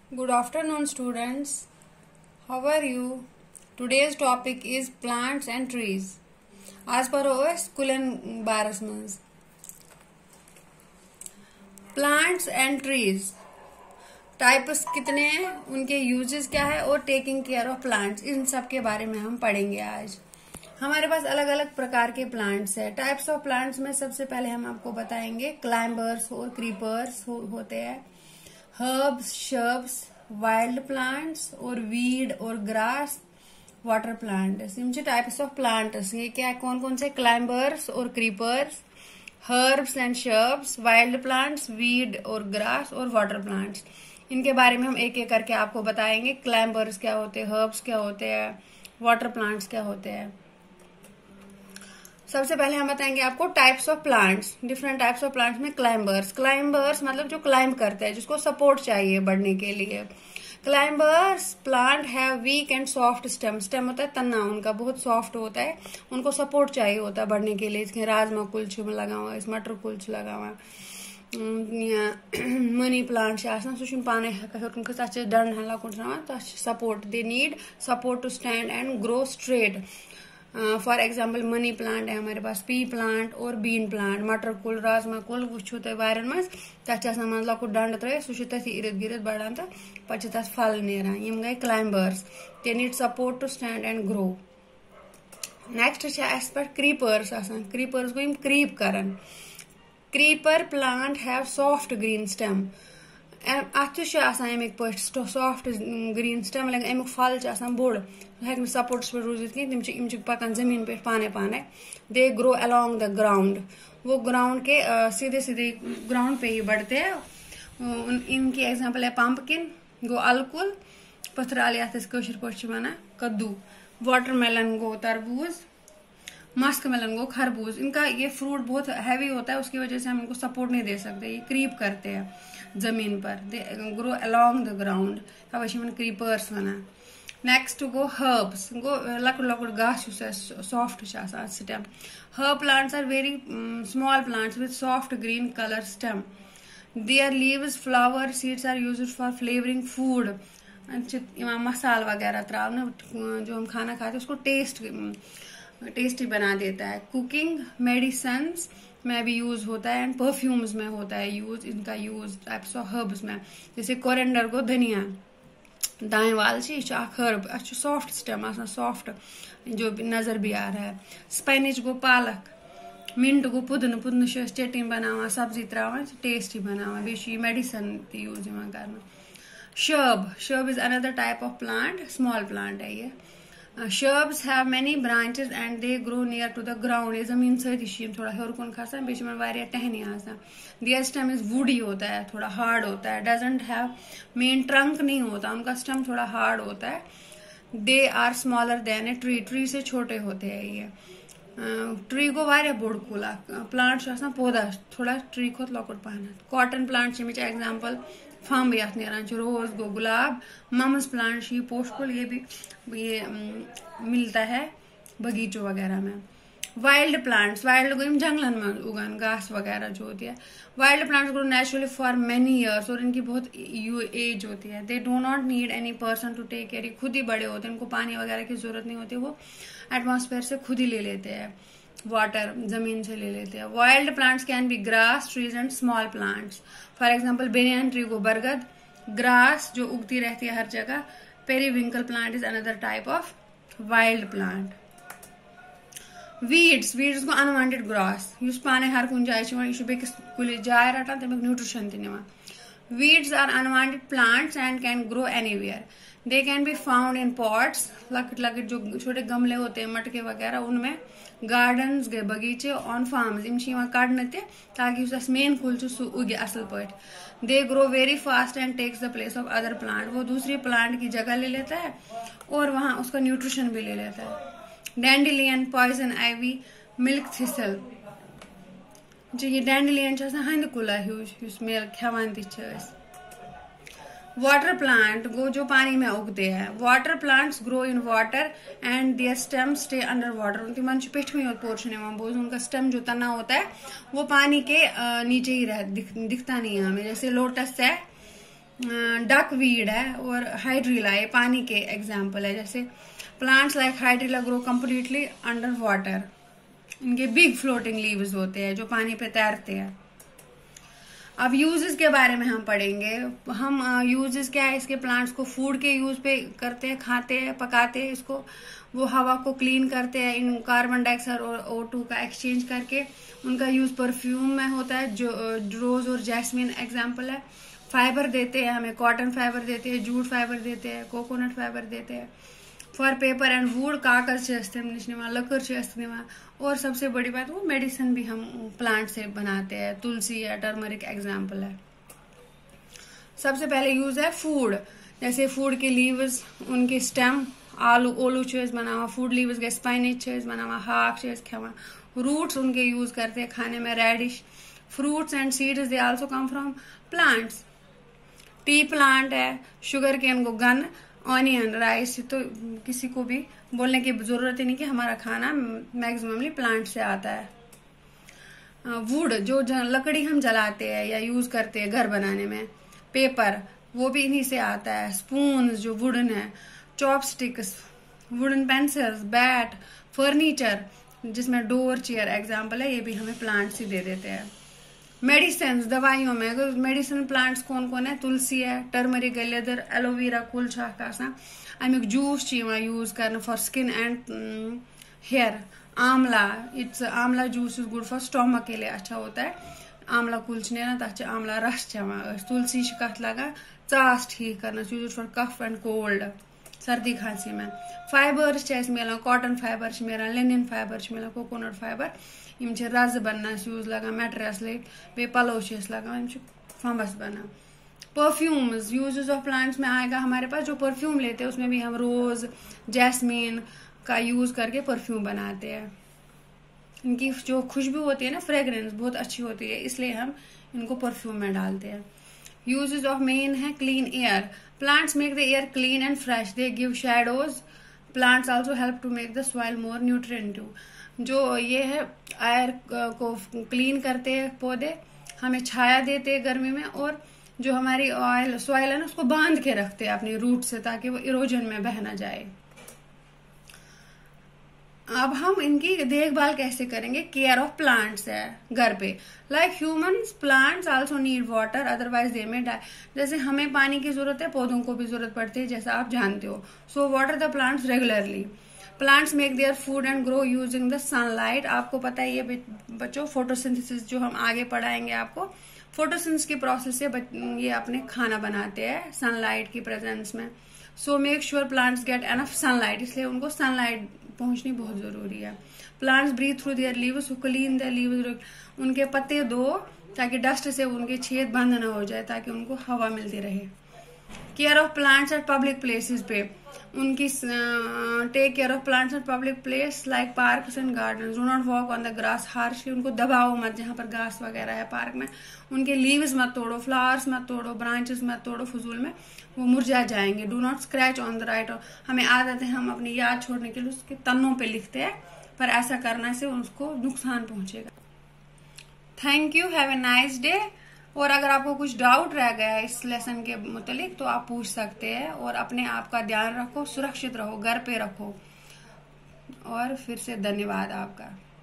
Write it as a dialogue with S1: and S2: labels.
S1: Good afternoon, students. How are you? Today's topic is plants and trees. आज पर हो स्कूलन बारस मंज प्लांट्स एंड ट्रीज टाइप्स कितने हैं, उनके यूजेस क्या है और टेकिंग केयर ऑफ प्लांट्स, इन सब के बारे में हम पढ़ेंगे आज। हमारे पास अलग अलग प्रकार के प्लांट्स है। टाइप्स ऑफ प्लांट्स में सबसे पहले हम आपको बताएंगे क्लाइंबर्स और क्रीपर्स होते हैं, हर्ब्स, शर्ब्स, वाइल्ड प्लांट्स और वीड और ग्रास, वाटर प्लांट्स। ये टाइप्स ऑफ प्लांट्स ये क्या है, कौन कौन से, क्लाइंबर्स और creepers, herbs and shrubs, wild plants, weed और ग्रास और वाटर प्लांट्स। इनके बारे में हम एक एक करके आपको बताएंगे। क्लाइंबर्स क्या होते हैं, हर्ब्स क्या होते हैं, वाटर प्लांट्स क्या होते हैं। सबसे पहले हम बताएंगे आपको types of plants. Different types of plants में क्लाइंबर्स मतलब जो क्लाइंब करते हैं, जिसको सपोर्ट चाहिए बढ़ने के लिए। Climbers plant have weak and soft stem होता है तना, उनका बहुत सॉफ्ट होता है, उनको सपोर्ट चाहिए होता है बढ़ने के लिए। इसके राजमा कुल्च लगा हुआ, इस मटर कुल्च लगा हुआ, मनी प्लांट सह पाने डंड लकुट support, they need support to stand and grow straight. For example money plant है हमारे पास, पी प्लांट और बीन प्लांट, मटर कुल, राजमा कुल वो वारन मज तथ मन लकुट डंड त्र सह तथी इर्द गिर्द बढ़ान तो पे तथ फल नेरान। यम गई climbers, they need support to stand and grow. Next पे क्रीपर्स, क्रीपर्स गो क्रीप करन। Creeper plant have soft green stem, अत अमिक पे सॉफ्ट ग्रीन स्टेम, लेकिन अमुक फल बोड़ हेक सपोर्ट्स पे रूजित कम पकान जमीन पे पाने पाने। They grow along the ground, वो ग्राउंड के सीधे सीधे ग्राउंड पे ही बढ़ते हैं। इनकी एग्जांपल है पंपकिन गो अलकुल, पथराल कशर पे वन कद्दू, वाटरमेलन गो तरबूज, मस्क मेलन गो खरबूज। इनका ये फ्रूट बहुत हैवी होता है, उसकी वजह से हम इनको सपोर्ट नहीं दे सकते, ये क्रीप करते हैं जमीन पर। They grow along the ground, तवे क्रीपर्स वन। नेक्स्ट गो हर्ब्स, गो लकुट लकुट घास soft stem. Herb plants are very small plants with soft green colour stem. Their leaves, flower, seeds are used for flavouring food. मसाल वगैरह त्रावना, जो हम खाना खाते हैं उसको टेस्टी बना देता है। कुकिंग, मेडिसिन में भी यूज होता है एंड परफ्यूम्स में होता है यूज, इनका यूज टाइप्स ऑफ हर्ब्स में। जैसे कोरिएंडर को धनिया, दाएं वाल हर्ब, सॉफ्ट स्टेम सॉफ्ट जो नजर भी आ रहा है। स्पिनच गो पालक, मिंट गो पुदन चटनी बनावा, सब्जी त्रावा, टेस्टी बनावा, बे मेडिसिन यूज कर। Shrub is another type of plant, small plant है ये। Shrubs have many branches and they grow near to the ground. ये जमीन सही थोड़ा हेर कुन खसान, बीच में वारिया टहनी आसान। Their stem is woody होता है, थोड़ा हार्ड होता है। Doesn't have main trunk नहीं होता, उनका स्टेम थोड़ा हार्ड होता है। They are smaller than a tree. Tree से छोटे होते हैं ये। ट्री को वारिया बोड़ कुला प्लांट पौधा थोड़ा ट्री को लकुट पाना। कॉटन प्लांट एग्जाम्पल फम्ब यथ नेरान, रोज गो गुलाब, मम्स प्लांट ये पोशकुल, ये भी ये मिलता है बगीचों वगैरह में। वाइल्ड प्लांट्स, वाइल्ड गो जंगलन में उगान, घास वगैरह जो होती है। Wild plants grow naturally for many years और इनकी बहुत एज होती है। They do not need any person to take care, खुद ही बड़े होते हैं, इनको पानी वगैरह की जरूरत नहीं होती, वो एटमॉस्फेयर से खुद ही ले लेते हैं, वाटर जमीन से ले लेते हैं। Wild plants can be grass, trees and small plants. For example banyan tree को बरगद, ग्रास जो उगती रहती है हर जगह। Periwinkle plant is another type of wild plant. Weeds को अनवांटेड ग्रास, पाने हर कुछ जाए बेकिस कुल जाए रटान तमिक न्यूट्रिशन दिवान। Weeds are unwanted plants and can grow anywhere. They can be found in pots, लकट जो छोटे गमले होते हैं मटके वगैरह उनमें, गार्डन्स गए बगीचे, ऑन फार्म्स इम काटने ताकि उस मेन कुल उगे असल पे। They grow very fast and takes the place of other plant, वो दूसरी प्लांट की जगह ले लेता है और वहां उसका न्यूट्रिशन भी ले लेता है। Dandelion, poison ivy, milk thistle, जो ये डैंडेलियन हंद कुला मेल खेवान तस। वाटर प्लांट गो जो पानी में उगते हैं। Water plants grow in water and their stem stay under water, तिमन पेठ में पोर्शन बोझ, उनका स्टेम जो तना होता है वो पानी के नीचे ही दिखता नहीं है हमें। जैसे लोटस है डकवीड है और हाइड्रिला, ये पानी के एग्जाम्पल है। जैसे plants like hydrilla grow completely under water, इनके बिग फ्लोटिंग लीव्स होते हैं जो पानी पे तैरते हैं। अब यूजेस के बारे में हम पढ़ेंगे। हम यूजेस क्या है इसके, प्लांट्स को फूड के यूज पे करते हैं, खाते हैं, पकाते हैं इसको, वो हवा को क्लीन करते हैं इन कार्बन डाइऑक्साइड और O2 का एक्सचेंज करके। उनका यूज परफ्यूम में होता है, जो रोज और जैस्मिन एग्जाम्पल है। फाइबर देते हैं हमें, कॉटन फाइबर देते हैं, जूट फाइबर देते हैं, कोकोनट फाइबर देते हैं। फॉर पेपर एंड वुड कागज लकड़ से इस्तेमाल। और सबसे बड़ी बात, वो मेडिसिन भी हम प्लांट से बनाते हैं, तुलसी या टर्मरिक एग्जाम्पल है। सबसे पहले यूज है फूड, जैसे फूड के लीव्स, उनके स्टेम, ओलू चीज बनावा, फूड लीव्स के स्पाइनिश चीज बनावा, हाक चीज खावा। रूट्स उनके यूज करते हैं खाने में, radish. Fruits and seeds they also come from plants. Tea plant है, शुगर केन को गन, ऑनियन, राइस। तो किसी को भी बोलने की जरूरत ही नहीं कि हमारा खाना मैक्सिममली प्लांट से आता है। वुड, जो लकड़ी हम जलाते हैं या यूज करते हैं घर बनाने में। पेपर, वो भी इन्हीं से आता है। स्पून जो वुडन है। Chopsticks, wooden pencils, bat, furniture जिसमें डोर, चेयर एग्जाम्पल है, ये भी हमें प्लांट्स ही दे देते हैं। मेडिसिन, दवाइयों में मेडिसिन प्लांट्स कौन कौन है, तुलसी है, टर्मरिक, लेदर, एलोवेरा, कुल अमुक जूस यूज करना फॉर स्किन एंड हेयर। आंवला, इट्स आंवला juice is good for stomach के लिए अच्छा होता है। आंवला कुल ना तथ आंवला रस चेवान। तुलसी कथ लगा चास ठीक करना, use for cough and cold, सर्दी खांसी में। फाइबर्स मिलान, कॉटन फाइबर मिलान, लिनन फाइबर मिलान, कोकोनट फाइबर, यम रज बनस यूज लगा, मैट्रेस बे पलो लगा, फम्बस बना। परफ्यूम्स, यूजेस ऑफ प्लांट्स में आएगा हमारे पास, जो परफ्यूम लेते हैं उसमें भी हम रोज, जैस्मिन का यूज करके परफ्यूम बनाते हैं। इनकी जो खुशबू होती है ना, फ्रेग्रेंस बहुत अच्छी होती है, इसलिए हम इनको परफ्यूम में डालते हैं। यूजेस ऑफ मेन है clean air, plants make the air clean and fresh, they give shadows. Plants also help to make the soil more nutritive. जो ये है एयर को क्लीन करते हैं पौधे, हमें छाया देते हैं गर्मी में, और जो हमारी सॉइल है ना उसको बांध के रखते हैं अपनी रूट से, ताकि वो इरोजन में बह ना जाए। अब हम इनकी देखभाल कैसे करेंगे, केयर ऑफ प्लांट्स है घर पे। Like humans, plants also need water, otherwise they may die. जैसे हमें पानी की जरूरत है, पौधों को भी जरूरत पड़ती है, जैसा आप जानते हो। So water the plants regularly. Plants make their food and grow using the sunlight. आपको पता है ये बच्चों, फोटोसिंथेसिस जो हम आगे पढ़ाएंगे आपको, फोटोसिंथेसिस की प्रोसेस से ये अपने खाना बनाते हैं सनलाइट की प्रेजेंस में। So make sure plants get enough sunlight, इसलिए उनको सनलाइट पहुंचनी बहुत जरूरी है। Plants breathe through their leaves, clean their leaves, उनके पत्ते धो ताकि डस्ट से उनके छेद बंद ना हो जाए, ताकि उनको हवा मिलती रहे। Care of plants at public places पे उनकी, take care of plants at public place like parks and garden. Do not walk on the grass harshly, उनको दबाओ मत जहां पर घास वगैरह है पार्क में। उनके लीव्स मत तोड़ो, फ्लावर्स मत तोड़ो, ब्रांचेस मत तोड़ो फजूल में, वो मुरझा जाएंगे। Do not scratch on the right. हमें आदत है हम अपनी याद छोड़ने के लिए उसके तन्नों पे लिखते हैं, पर ऐसा करने से उसको नुकसान पहुंचेगा। Thank you, have a nice day. और अगर आपको कुछ डाउट रह गया है इस लेसन के मुतालिक तो आप पूछ सकते हैं। और अपने आप का ध्यान रखो, सुरक्षित रहो, घर पे रखो। और फिर से धन्यवाद आपका।